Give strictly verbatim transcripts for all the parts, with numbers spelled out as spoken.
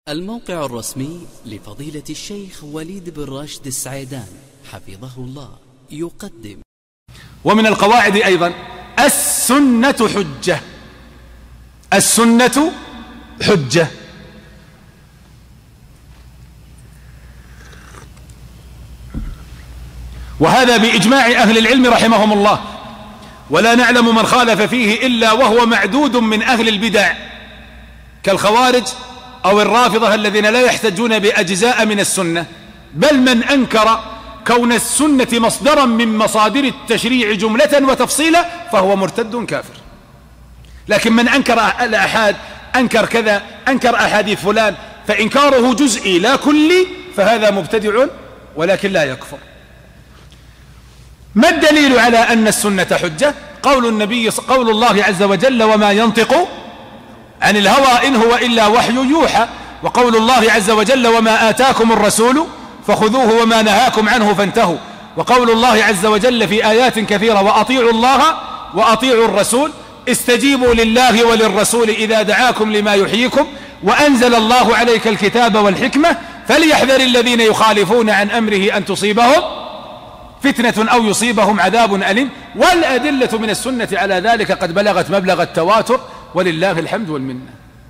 الموقع الرسمي لفضيلة الشيخ وليد بن راشد السعيدان حفظه الله يقدم. ومن القواعد أيضا السنة حجة. السنة حجة. وهذا بإجماع أهل العلم رحمهم الله، ولا نعلم من خالف فيه إلا وهو معدود من أهل البدع كالخوارج أو الرافضة الذين لا يحتجون بأجزاء من السنة، بل من أنكر كون السنة مصدرا من مصادر التشريع جملة وتفصيلا فهو مرتد كافر. لكن من أنكر الأحاد، أنكر كذا، أنكر أحاديث فلان، فإنكاره جزئي لا كلي، فهذا مبتدع ولكن لا يكفر. ما الدليل على أن السنة حجة؟ قول النبي قول الله عز وجل: وما ينطق عن الهوى إن هو إلا وحي يوحى. وقول الله عز وجل: وما آتاكم الرسول فخذوه وما نهاكم عنه فانتهوا. وقول الله عز وجل في آيات كثيرة: وأطيعوا الله وأطيعوا الرسول، استجيبوا لله وللرسول إذا دعاكم لما يحييكم، وأنزل الله عليك الكتاب والحكمة، فليحذر الذين يخالفون عن أمره أن تصيبهم فتنة أو يصيبهم عذاب أليم. والأدلة من السنة على ذلك قد بلغت مبلغ التواتر ولله الحمد والمنة.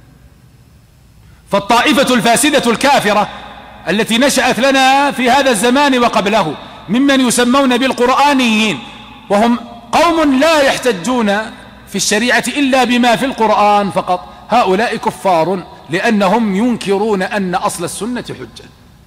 فالطائفة الفاسدة الكافرة التي نشأت لنا في هذا الزمان وقبله ممن يسمون بالقرآنيين، وهم قوم لا يحتجون في الشريعة إلا بما في القرآن فقط، هؤلاء كفار لأنهم ينكرون أن أصل السنة حجة.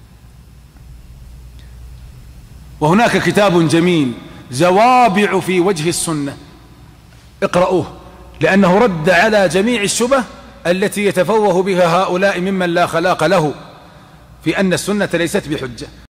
وهناك كتاب جميل زوابع في وجه السنة، اقرأوه، لأنه رد على جميع الشبه التي يتفوه بها هؤلاء ممن لا خلاق له في أن السنة ليست بحجة.